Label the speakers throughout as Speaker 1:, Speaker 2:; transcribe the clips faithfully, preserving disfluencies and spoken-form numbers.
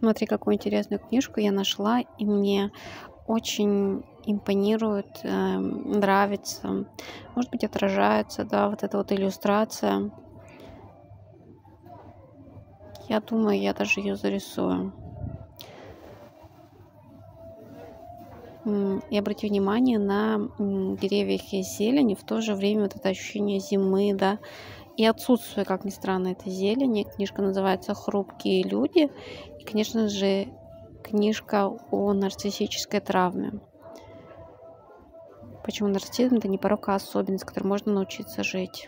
Speaker 1: Смотри, какую интересную книжку я нашла, и мне очень импонирует, э, нравится, может быть, отражается, да, вот эта вот иллюстрация. Я думаю, я даже ее зарисую. М, И обрати внимание на м, деревьях есть зелень, и в то же время вот это ощущение зимы, да, и отсутствие, как ни странно, этой зелени. Книжка называется «Хрупкие люди», и, конечно же, книжка о нарциссической травме. Почему нарциссизм — это не порок, а особенность, с которой можно научиться жить.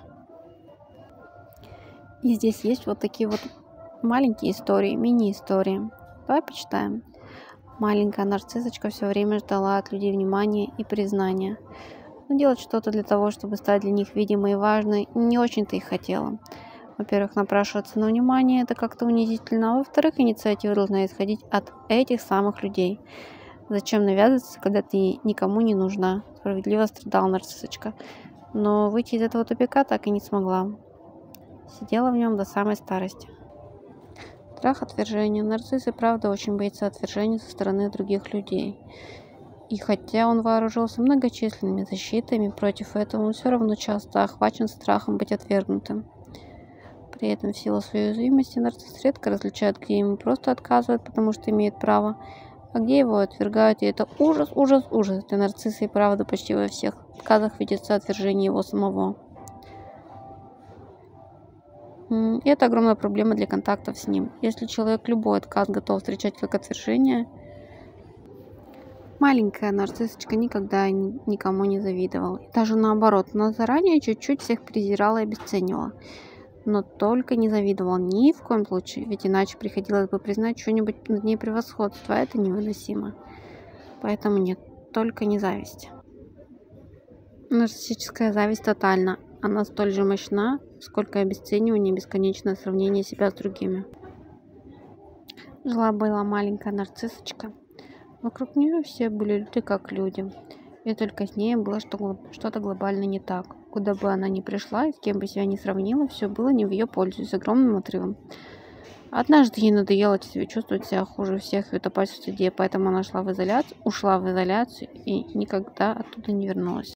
Speaker 1: И здесь есть вот такие вот маленькие истории, мини-истории. Давай почитаем. Маленькая нарциссочка все время ждала от людей внимания и признания. Но делать что-то для того, чтобы стать для них видимой и важной, не очень-то и хотела. Во-первых, напрашиваться на внимание — это как-то унизительно, а во-вторых, инициатива должна исходить от этих самых людей. Зачем навязываться, когда ты никому не нужна? Справедливо страдала нарциссочка. Но выйти из этого тупика так и не смогла. Сидела в нем до самой старости. Страх отвержения. Нарцисс и правда очень боится отвержения со стороны других людей. И хотя он вооружился многочисленными защитами против этого, он все равно часто охвачен страхом быть отвергнутым. При этом в силу своей уязвимости нарцисс редко различает, где ему просто отказывают, потому что имеет право, а где его отвергают, и это ужас, ужас, ужас. Для нарцисса и правда почти во всех отказах видится отвержение его самого. И это огромная проблема для контактов с ним. Если человек любой отказ готов встречать как отвержение, маленькая нарциссочка никогда никому не завидовала. И даже наоборот, она заранее чуть-чуть всех презирала и обесценивала. Но только не завидовала ни в коем случае, ведь иначе приходилось бы признать что-нибудь над ней превосходство, а это невыносимо. Поэтому нет, только не зависть. Нарциссическая зависть тотальна. Она столь же мощна, сколько и обесценивание и бесконечное сравнение себя с другими. Жила-была маленькая нарциссочка. Вокруг нее все были люди как люди. И только с ней было что-то глобально не так. Куда бы она ни пришла, и с кем бы себя ни сравнила, все было не в ее пользу, с огромным отрывом. Однажды ей надоело себе чувствовать себя хуже всех и утопать в стыде, поэтому она шла в изоляцию, ушла в изоляцию и никогда оттуда не вернулась.